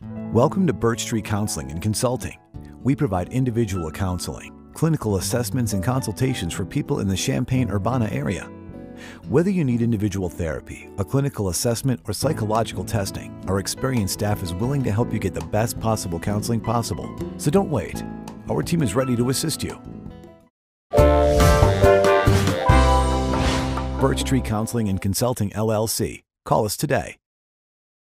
Welcome to Birch Tree Counseling and Consulting. We provide individual counseling, clinical assessments, and consultations for people in the Champaign-Urbana area. Whether you need individual therapy, a clinical assessment, or psychological testing, our experienced staff is willing to help you get the best possible counseling possible. So don't wait. Our team is ready to assist you. Birch Tree Counseling and Consulting, LLC. Call us today.